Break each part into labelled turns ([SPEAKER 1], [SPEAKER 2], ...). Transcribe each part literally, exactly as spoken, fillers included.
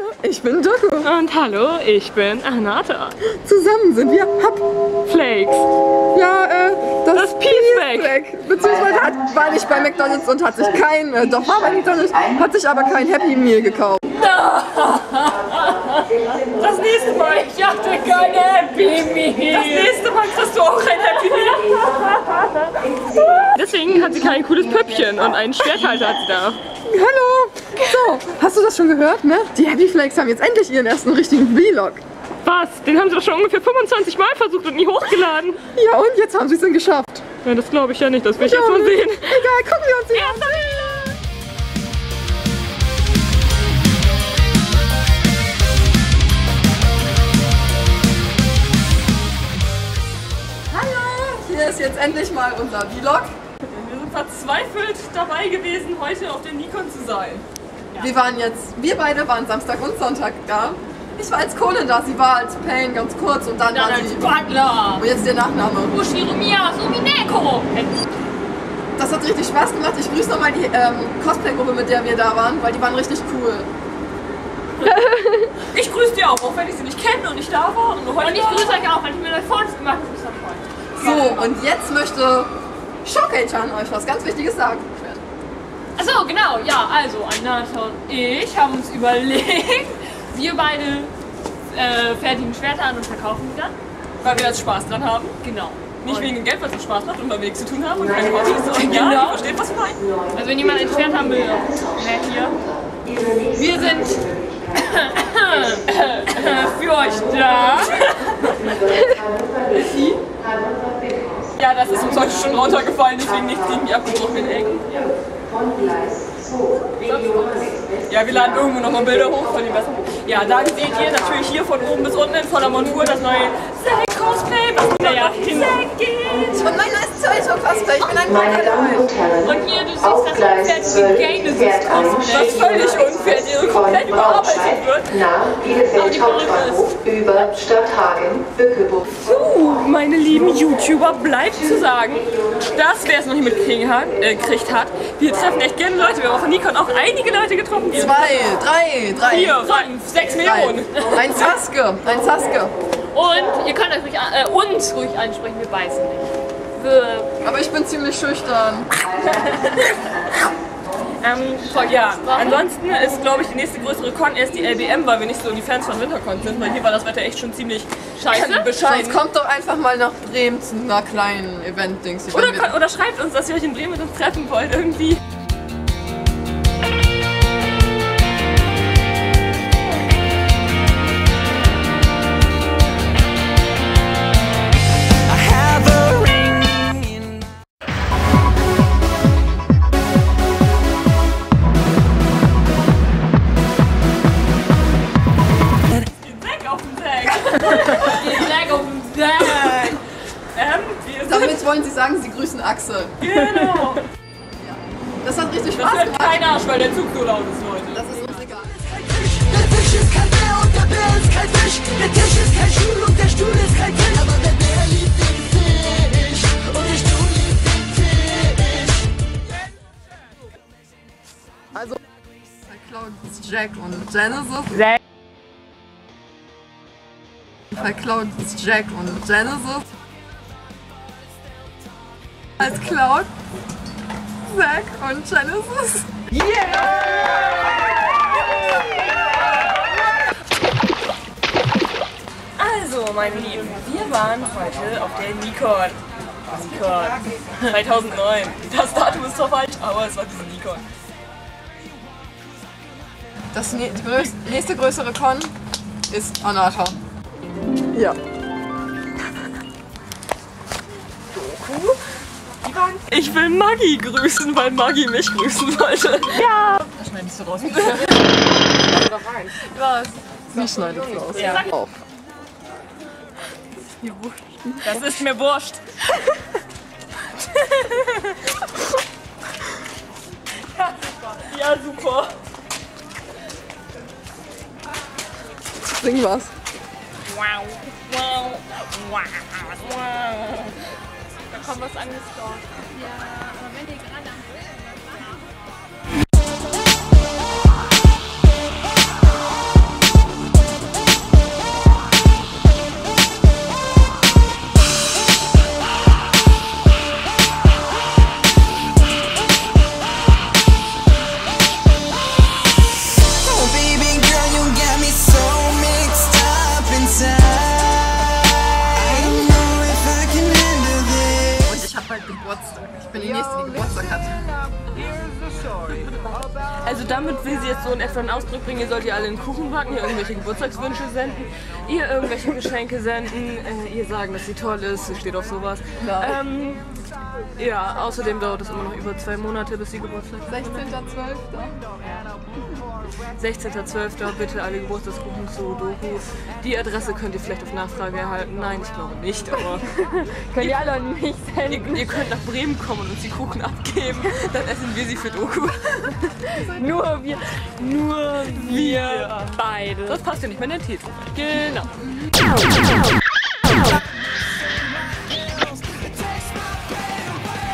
[SPEAKER 1] Ich bin Doku.
[SPEAKER 2] Und hallo, ich bin Anata.
[SPEAKER 1] Zusammen sind wir Hub
[SPEAKER 2] Flakes.
[SPEAKER 1] Ja, äh, das,
[SPEAKER 2] das Peace
[SPEAKER 1] Flag. Beziehungsweise hat, war nicht bei McDonald's und hat sich kein, äh, doch war bei McDonald's, hat sich aber kein Happy Meal gekauft.
[SPEAKER 2] Das nächste Mal, ich hatte kein Happy Meal. Das nächste Mal kriegst du auch kein Happy Meal. Deswegen hat sie kein cooles Püppchen und einen Schwerthalter hat sie da.
[SPEAKER 1] Hallo! So, hast du das schon gehört, ne? Die Happy Flakes haben jetzt endlich ihren ersten richtigen Vlog.
[SPEAKER 2] Was? Den haben sie doch schon ungefähr fünfundzwanzig Mal versucht und nie hochgeladen.
[SPEAKER 1] Ja, und jetzt haben sie es dann geschafft.
[SPEAKER 2] Ja, das glaube ich ja nicht, das will ich
[SPEAKER 1] ja,
[SPEAKER 2] jetzt mal sehen.
[SPEAKER 1] Egal, gucken wir uns die an. Hallo! Hier ist jetzt endlich mal unser Vlog.
[SPEAKER 2] Wir sind verzweifelt dabei gewesen, heute auf der Nikon zu sein.
[SPEAKER 1] Ja. Wir waren jetzt, wir beide waren Samstag und Sonntag da. Ich war als Conan da, sie war als Payne ganz kurz und dann,
[SPEAKER 2] dann
[SPEAKER 1] war
[SPEAKER 2] als
[SPEAKER 1] sie...
[SPEAKER 2] Butler!
[SPEAKER 1] Und jetzt der Nachname.
[SPEAKER 2] Ushiromiya Sumineko!
[SPEAKER 1] Das hat richtig Spaß gemacht. Ich grüße nochmal die ähm, Cosplay-Gruppe, mit der wir da waren, weil die waren richtig cool.
[SPEAKER 2] Ich grüße die auch, auch wenn ich sie nicht kenne und nicht da war. Und, und ich grüße euch auch, weil ich mir das Fotos gemacht habe.
[SPEAKER 1] So, und jetzt möchte Shokei-chan euch was ganz Wichtiges sagen.
[SPEAKER 2] Achso, genau, ja, also Anata und ich haben uns überlegt, wir beide äh, fertigen Schwerter an und verkaufen die dann. Weil wir jetzt Spaß dran haben. Genau. Nicht und wegen dem Geld, was wir Spaß macht und weil wir nichts zu tun haben und keine Hobbys. Und genau. Ja, ihr versteht, was wir meinen. Also wenn jemand ein Schwert haben will, ne, hier. Wir sind für euch da. Ja, das ist uns heute schon runtergefallen, deswegen nichts irgendwie abgebrochenen Ecken. Ja, wir laden irgendwo nochmal Bilder hoch von dem Wasser. Ja, dann seht ihr natürlich hier von oben bis unten in voller Montur das neue Zack-Cosplay, was wieder ja hin geht.
[SPEAKER 1] Und mein neues Zoito-Cosplay, ich bin ein Modell.
[SPEAKER 2] Und hier, du siehst das unfertige Genesis-Cosplay.
[SPEAKER 1] Was völlig unfertig und komplett überarbeitet wird.
[SPEAKER 3] Nach Bielefeld Hauptbahnhof über Stadthagen, Bückeburg.
[SPEAKER 2] So, meine lieben YouTuber, bleibt zu sagen, dass wer es noch nicht mitgekriegt hat, äh, gekriegt hat, wir treffen echt gerne Leute. Wir haben von Nikon auch einige Leute getroffen.
[SPEAKER 1] Zwei, drei, drei.
[SPEAKER 2] Vier, fünf, sechs Millionen.
[SPEAKER 1] Ein Sasuke, ein Sasuke.
[SPEAKER 2] Und ihr könnt euch ruhig, äh, uns ruhig ansprechen, wir beißen nicht. Wir
[SPEAKER 1] Aber ich bin ziemlich schüchtern.
[SPEAKER 2] ähm, voll, ja, ansonsten ist, glaube ich, die nächste größere Con erst die L B M, weil wir nicht so die Fans von Wintercon sind, weil hier war das Wetter echt schon ziemlich scheiße.
[SPEAKER 1] Bescheid, kommt doch einfach mal nach Bremen zu einer kleinen Event-Dings.
[SPEAKER 2] Oder, oder schreibt uns, dass ihr euch in Bremen mit uns treffen wollt, irgendwie.
[SPEAKER 1] Damit wollen sie sagen, sie grüßen Axel.
[SPEAKER 2] Genau.
[SPEAKER 1] Ja. Das hat richtig Spaß gemacht.
[SPEAKER 2] Kein Arsch, weil der Zug so laut ist, Leute.
[SPEAKER 1] Das ist uns egal.
[SPEAKER 4] Der Tisch ist kein Bär und der Bär ist kein Fisch. Der Tisch ist kein Stuhl und der Stuhl ist kein Tisch. Aber der Bär liebt den Fisch und der Stuhl liebt den Fisch.
[SPEAKER 1] Also, verklaut ist Jack und Genesis.
[SPEAKER 2] Zack.
[SPEAKER 1] Verklaut ist Jack und Genesis. Als Cloud, Zack und Genesis.
[SPEAKER 2] Yeah! Also, meine Lieben, wir waren heute auf der Nikon. Nikon. zweitausendneun. Das Datum ist zwar falsch, aber es war diese Nikon.
[SPEAKER 1] Das die größ nächste größere Con ist Anata. Ja.
[SPEAKER 2] Doku. Ich will Maggi grüßen, weil Maggi mich grüßen wollte. Ja! Das schneidest du raus.
[SPEAKER 1] Was? Sie schneidet es raus.
[SPEAKER 2] Ja.
[SPEAKER 1] Auf.
[SPEAKER 2] Das ist mir wurscht. Ja, super.
[SPEAKER 1] Sing was.
[SPEAKER 2] Wow, wow, wow, wow. Da kommt was angestorben.
[SPEAKER 5] Ja, aber wenn ihr gerade am Bildschirm was macht.
[SPEAKER 6] wie sie jetzt so in etwa einen Ausdruck bringen, ihr sollt ihr alle einen Kuchen backen, ihr irgendwelche Geburtstagswünsche senden, ihr irgendwelche Geschenke senden, äh, ihr sagen, dass sie toll ist, sie steht auf sowas. Ähm, ja, außerdem dauert es immer noch über zwei Monate, bis sie Geburtstag hat.
[SPEAKER 1] sechzehnter zwölfter
[SPEAKER 6] sechzehnter zwölfter bitte alle Geburtstagskuchen zu Doku. Die Adresse könnt ihr vielleicht auf Nachfrage erhalten. Nein, ich glaube nicht, aber
[SPEAKER 2] Könnt ihr alle an mich senden.
[SPEAKER 6] ihr, ihr könnt nach Bremen kommen und uns die Kuchen abgeben. Dann essen wir sie für Doku.
[SPEAKER 2] Nur wir, nur wir beide.
[SPEAKER 6] Das passt ja nicht mehr in den Titel.
[SPEAKER 2] Genau.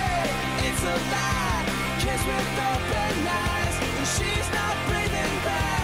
[SPEAKER 4] It's a lie, kiss with open eyes, and she's not breathing back.